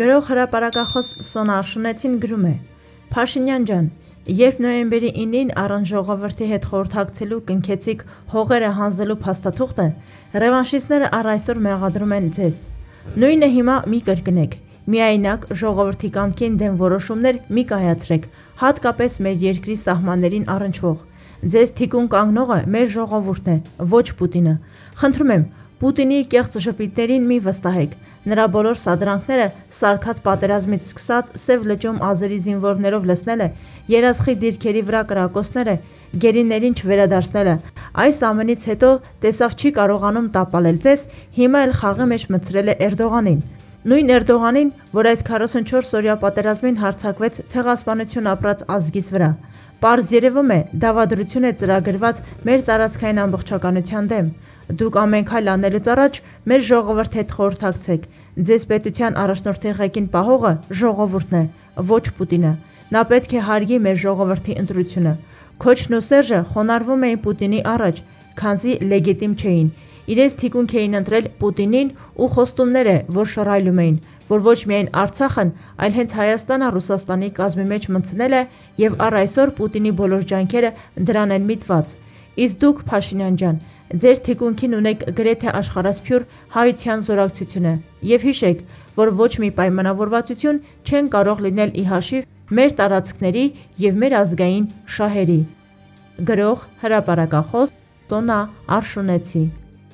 Գրող հրապարակախոս Սոնա Արշունեցին գրում է. Փաշինյան ջան, երբ նոյեմբերի 9-ին առանց ժողովրդի հետ խորհրդակցելու կնքեցիք հողերը հանձնելու փաստաթուղթը, ռևանշիստները առ այսօր մեղադրում են ձեզ։ Նույնը հիմա մի կրկնեք, միայնակ ժողովրդի կամքին դեմ որոշումներ մի կայացրեք, հատկապես մեր երկրի սահմաններին առնչվող։ Ձեզ թիկուն կանգնողը մեր ժողովուրդն է, ոչ Պուտինը։ Խնդրում եմ, Պուտինի կեղծ ժպիտներին մի վստահեք։ Նրա բոլոր սադրանքները սարքած պատերազմից սկսած Սև լճում ազերի զինվորներով լցնելը, երասխի դիրքերի վրա կրակոցները, գերիներին չվերադարձնելը, այս ամենից հետո տեսավ չի կարողանում տապալել ձեզ, հիմա էլ խաղի մեջ մտցրել է Էրդողանին։ Նույն Էրդողանին, որ այս 44 օրյա պատերազմին հարձակվեց ցեղասպանություն ապրած ազգից վրա։ Պարզ երևում է, դավադրություն է ծրագրված մեր տարածքային ամբողջականության դեմ։ Դուք ամեն քայլ անելուց առաջ մեր ժողովրդի հետ խորհրդակցեք։ Ձեզ պետության առաջնորդի ղեկին պահողը ժողովուրդն է, ոչ Պուտինը։ Նա պետք է հարգի մեր ժողովրդի ընտրությունը։ Քոչն ու Սերժը խոնարհվում էին Պուտինի առաջ, քանզի լեգիտիմ չէին։ Իրենց թիկունք էին ընտրել Պուտինին ու խոստումներ է, որ շռայլում էին, որ ոչ միայն Արցախն, այլ հենց Հայաստանը Ռուսաստանի կազմի մեջ մտցնել է եւ առ այսօր Պուտինի բոլոր ջանքերը դրան են միտված։ Իսկ դուք, Փաշինյան ջան, ձեր թիկունքին ունեք գրեթե աշխարհասփյուր հայության զորակցությունը եւ հիշեք, որ ոչ մի պայմանավորվածություն չեն կարող լինել ի հաշիվ մեր տարածքների եւ մեր ազգային շահերի։ Գրող հրապարակախոս Սոնա Արշունեցի։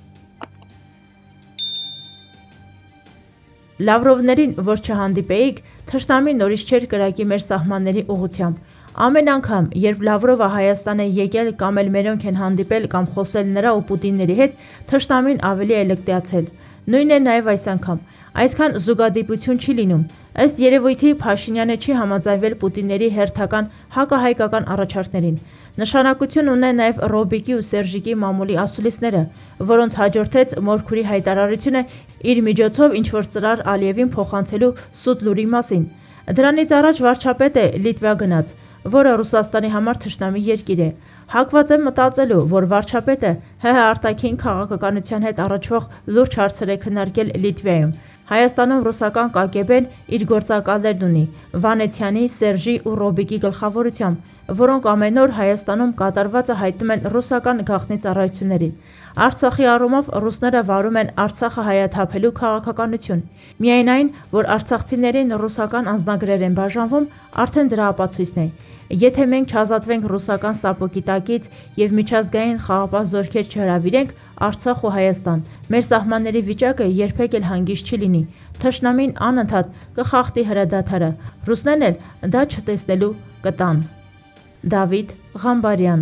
Լավրովներին, որ չհանդիպեիք, թշնամի նորից չէր կրակի մեր սահմանների ուղղությամբ։ Ամեն անգամ, երբ Լավրովը Հայաստան է եկել կամ էլ մերոնք են հանդիպել կամ խոսել նրա ու Պուտինների հետ, թշնամին ավելի է լկտիացել։ Նույնն է նաև այս անգամ։ Այսքան զուգադիպություն չի լինում։ Ըստ երևույթի Փաշինյանը չի համաձայնվել Պուտինների հերթական հակահայկական առաջարկներին։ Նշանակություն ունեն նաև Ռոբիկի ու Սերժիկի մամուլի ասուլիսները, որոնց հաջորդեց Մորքուրի հայտարարությունը իր միջոցով ինչ-որ ծրար Ալիևին փոխանցելու սուտ լուրի մասին։ Դրանից առաջ վարչապետը Լիտվա գնաց, որը Ռուսաստանի համար թշնամի երկիր է։ Հակված եմ մտածելու, որ վարչապետը ՀՀ արտաքին քաղաքականության հետ առնչվող լուրջ հարցեր է քննարկել Լիտվայում։ Հայաստանում ռուսական ԿԳԲ-ն իր գործակալներն ունի Վանեցյանի, Սերժի ու Ռոբիկի գլխավորությամբ, որոնք ամեն օր Հայաստանում կատարվածը հայտնում են ռուսական գաղտնի ծառայություններին։ Արցախի առումով ռուսները վարում են Արցախը հայաթափելու քաղաքականություն։ Միայն այն, որ արցախցիներին ռուսական անձնագրեր են բաժանվում, արդեն դրա ապացույցն է։ Եթե մենք չազատվենք ռուսական սապոգի տակից եւ միջազգային խաղապահ զորքեր չհրավիրենք Արցախ ու Հայաստան, մեր սահմանների վիճակը երբեք էլ հանգիստ չի լինի։ Թշնամին անընդհատ կխախտի հրադադարը, ռուսներն էլ դա չտեսնելու կտան։ Դավիթ Ղամբարյան։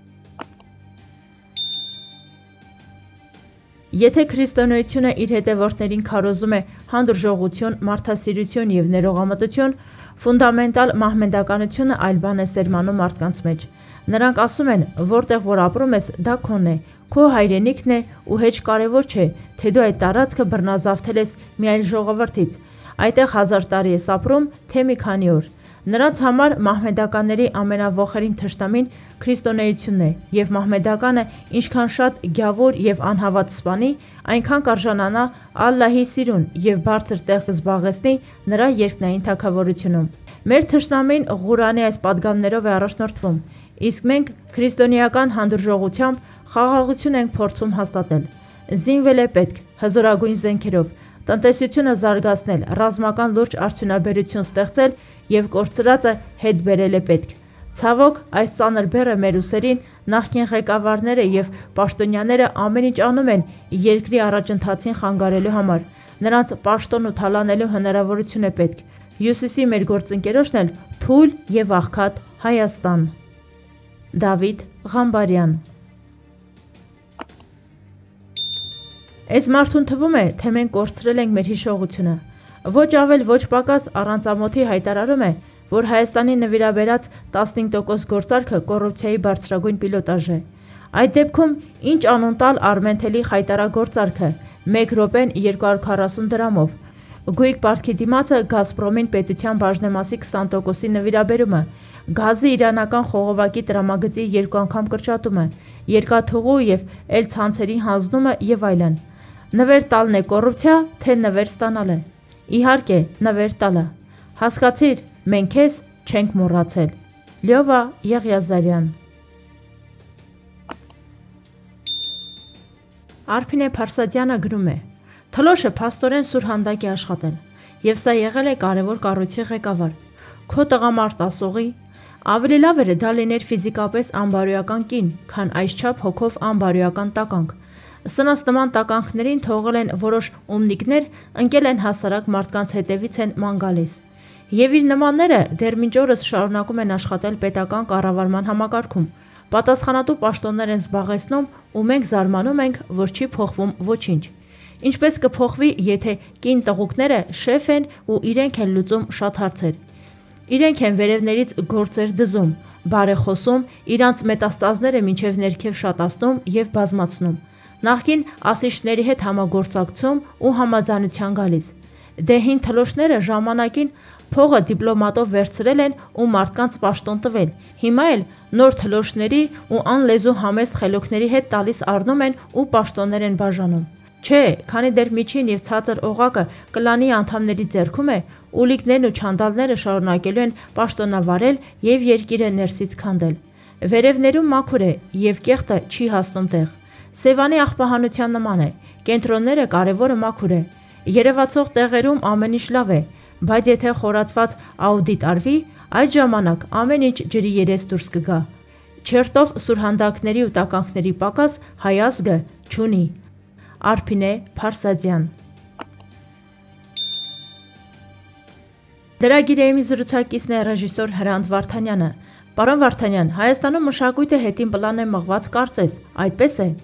Եթե քրիստոնեությունը իր հետևորդներին քարոզում է հանդուրժողություն, մարդասիրություն եւ ներողամտություն, ֆունդամենտալ մահմեդականությունը այլ բան է սերմանում մարդկանց մեջ։ Նրանք ասում են, որտեղ որ ապրում ես, դա քոն է, քո հայրենիքն է ու հեչ կարևոր չէ, թե դու այդ տարածքը բռնազավթել ես մի այլ ժողովրդից, այդտեղ 1000 տարի ես ապրում, թե մի քանի օր։ Նրանց համար մահմեդականների ամենավոխերիմ թշնամին քրիստոնեությունն է եւ մահմեդականը ինչքան շատ գյավուր եւ անհավատ սպանի, այնքան կարժանանա Ալլահի սիրուն եւ բարձր տեղ կզբաղեցնի նրա երկնային թագավորությունում։ Մեր թշնամին Ղուրանի այս падգամներով է առաջնորդվում, իսկ մենք քրիստոնեական հանդուրժողությամբ խաղաղություն ենք փորձում հաստատել։ Զինվել է պետք հզորագույն զենքերով, տնտեսությունը զարգացնել, ռազմական լուրջ արդյունաբերություն ստեղծել եւ կորցրածը հետ բերել է պետք։ Ցավոք, այս ծանր բեռը մեր ուսերին նախկին ղեկավարները եւ պաշտոնյաները ամեն ինչ անում են երկրի առաջընթացին խանգարելու համար։ Նրանց պաշտոն ու թալանելու հնարավորություն է պետք։ Հյուսիսի մեր գործընկերոջն էլ թույլ եւ աղքատ Հայաստան։ Դավիթ Ղամբարյան։ Այս մարդուն թվում է, թե մենք կորցրել ենք մեր հիշողությունը։ Ոչ ավել, ոչ պակաս առանց ամոթի հայտարարում է, որ Հայաստանի նվիրաբերած 15% գործարքը կոռուպցիայի բարձրագույն պիլոտաժ է։ Այդ դեպքում ինչ անուն տալ Արմենթելի խայտարագործարքը 1 րոպեն 240 դրամով։ Գույք պարտքի դիմացը Գազպրոմին պետության բաժնեմասի 20%-ի նվիրաբերումը, գազի իրանական խողովակի տրամագծի 2 անգամ կրճատումը, երկաթուղու եւ ցանցերի հանձնումը եւ այլն։ Նվեր տալն է կոռուպցիա, թե նվեր ստանալը։ Իհարկե, նվեր տալը։ Հասկացիր, մենք քեզ չենք մոռացել։ Լյովա Եղիազարյան։ Արփինե Փարսադյանը գրում է. Թլոշը փաստորեն սուրհանդակ է աշխատել, եւ սա եղել է կարևոր կառույցի ղեկավար։ Քո տղամարդ ասողի ավելի լավ էր դա լիներ ֆիզիկապես անբարոյական կին, քան այսչափ հոգով անբարոյական տականք։ Սնանց նման տականքներին թողել են որոշ ումնիկներ, ընկել են հասարակ մարդկանց հետևից են ման գալիս։ Եվ իր նմանները դեռ մինչ օրս շարունակում են աշխատել պետական կառավարման համակարգում, պատասխանատու պաշտոններ են զբաղեցնում ու մենք զարմանում ենք, որ չի փոխվում ոչինչ։ Ինչպես կփոխվի, եթե կին տղուկները շեֆ են ու իրենք են լուծում շատ հարցեր։ Իրենք են վերևներից գործեր դզում, բարեխոսում, իրանց մետաստազները մինչև ներքև շատացնում և բազմացնում, նախկին ասիչների հետ համագործակցում ու համաձայնության գալիս։ Դե հին թլոշները ժամանակին փողը դիպլոմատով վերցրել են ու մարդկանց պաշտոն տվել, հիմա էլ նոր թլոշների ու անլեզու համեստ խելոքների հետ տալիս առնում են ու պաշտոններ են բաժանում։ Չէ, քանի դեռ միջին և ցածր օղակը կլանի անդամների ձեռքում է, ուլիկներն ու չանդալները շարունակելու են պաշտոնավարել և երկիրը ներսից քանդել։ Վերևներում մաքուր է և կեղտը չի հասնում տեղ։ Սևանի աղբահանության նման է, կենտրոնները կարևորը մաքուր է։ Երևացող տեղերում ամեն ինչ լավ է, բայց եթե խորացված աուդիտ արվի, այդ ժամանակ ամեն ինչ ջրի երես դուրս կգա։ Չերտով սուրհանդակների ու տականքների պակաս հայ ազգը չունի։ Արփինե Փարսադյան։ Դրագիրեի զրուցակիցն է ռեժիսոր Հրանտ Վարդանյանը։ Պարոն Վարդանյան, Հայաստանում մշակույթը հետին պլան է մղված կարծես, այդպես է։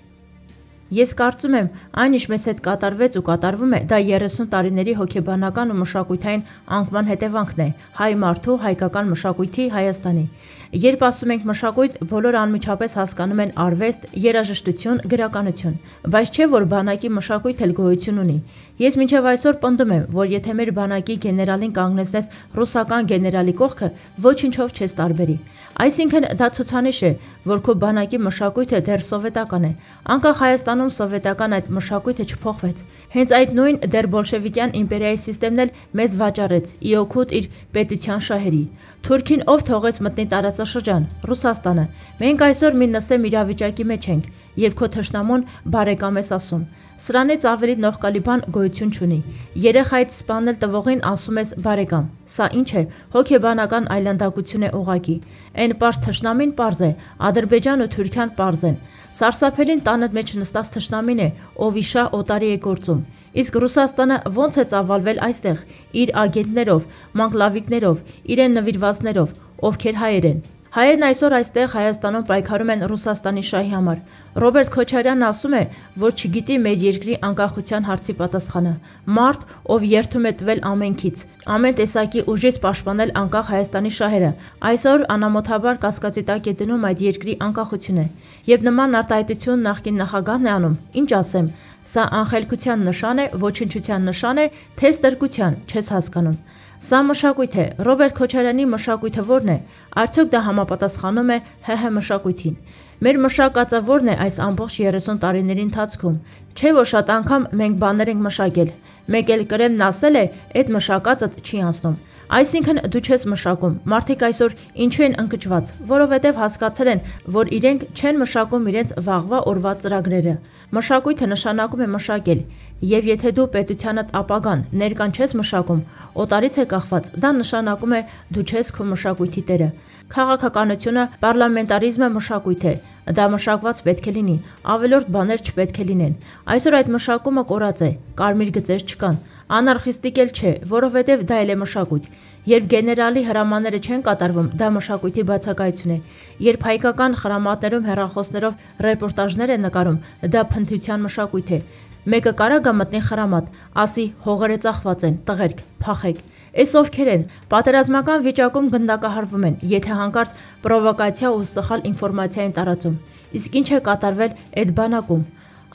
Ես կարծում եմ, այն ինչ մեզ հետ կատարվեց ու կատարվում է, դա 30 տարիների հոգեբանական ու մշակութային անկման հետևանքն է հայ մարդու հայկական մշակույթի Հայաստանի։ Երբ ասում ենք մշակույթ, բոլորը անմիջապես հասկանում են արվեստ, երաժշտություն, գրականություն, բայց չէ որ բանակի մշակույթ էլ գոյություն ունի։ Ես մինչև այսօր պնդում եմ, որ եթե մեր բանակի գեներալին կանգնեցնես ռուսական գեներալի կողքը, ոչինչով չես տարբերի։ Այսինքն դա ցուցանիշ է, որ քո բանակի մշակույթը դեռ սովետական է։ Անկախ Հայաստանում սովետական այդ մշակույթը չփոխվեց։ Հենց այդ նույն դեռ բոլշևիկյան իմպերիայի սիստեմն էլ մեզ վաճառեց ի օգուտ իր պետության շահերի։ Թուրքին ով թողեց մտնի տարածաշրջան, Ռուսաստանը։ Մենք այսօր մի նսեմ իրավիճակի մեջ ենք, երբ քո թշնամուն բարեկամ ես ասում։ Սրանից ավելի նողկալի բան գոյություն չունի։ Երեխայից սպանել տվողին ասում ես բարեկամ։ Սա ինչ է, հոգեբանական այլանդակություն է ուղղակի։ Այն պարզ թշնամին պարզ է, Ադրբեջան ու Թուրքիան պարզ են։ Սարսափելին տանը մեջ նստած թշնամին է, ով իշա օտարի է գործում։ Իսկ Ռուսաստանը ոնց է ծավալվել այստեղ, իր ագենտներով, մանկլավիկներով, իրեն նվիրվածներով, ովքեր հայեր են։ Հայերն այսօր այստեղ Հայաստանում պայքարում են Ռուսաստանի շահի համար։ Ռոբերտ Քոչարյանն ասում է, որ չգիտի մեր երկրի անկախության հարցի պատասխանը։ Մարդ, ով երդում է տվել ամենքից, ամեն տեսակի ուժից պաշտպանել անկախ Հայաստանի շահերը, այսօր անամոթաբար կասկածի տակ է դնում այդ երկրի անկախությունը։ Եվ նման արտահայտություն նախկին նախագահն է անում, ինչ ասեմ, սա անխելքության նշան է, ոչնչության նշան է, թե ստրկության, չես հասկանում։ Սա մշակույթ է, Ռոբերտ Քոչարյանի մշակույթը ո՞րն է, արդյոք դա համապատասխանում է ՀՀ մշակույթին։ Մեր մշակածը ո՞րն է այս ամբողջ 30 տարիների ընթացքում։ Չէ՞ որ շատ անգամ մենք բաներ ենք մշակել, մեկ էլ կրեմն ասել է, այդ մշակածդ չի անցնում։ Այսինքն դու չես մշակում, մարդիկ այսօր ինչու են ընկճված, որովհետև հասկացել են, որ իրենք չեն մշակում իրենց վաղվա օրվա ծրագրերը։ Մշակույթը նշանակում է մշակել, եւ եթե դու պետությանդ ապագան ներկան չես մշակում, օտարից է կախված, դա նշանակում է դու չես քո մշակույթի տերը։ Քաղաքականությունը, պարլամենտարիզմը մշակույթ է, դա մշակված պետք է լինի, ավելորդ բաներ չպետք է լինեն։ Այսօր այդ մշակումը կորած է, կարմիր գծեր չկան, անարխիստիկ էլ չէ, որովհետև դա էլ է մշակույթ։ Երբ գեներալի հրամանները չեն կատարվում, դա մշակույթի բացակայություն է։ Երբ հայկական խրամատներում հեռախոսներով ռեպորտաժներ են նկարում, դա փնթության մշակույթ է։ Մեկը կարա գա մտնի խրամատ, ասի հողերը ծախված են, տղերք, փախեք։ Էս ովքեր են, պատերազմական վիճակում գնդակահարվում են, եթե հանկարծ պրովոկացիա ու սխալ ինֆորմացիա են տարածում։ Իսկ ինչ է կատարվել այդ բանակում։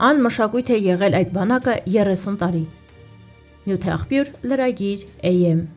Անմշակույթ է եղել այդ բանակը 30 տարի։ Նյութ աղբյուր, լրագիր, AM